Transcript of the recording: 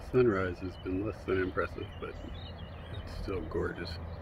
sunrise has been less than impressive, but it's still gorgeous.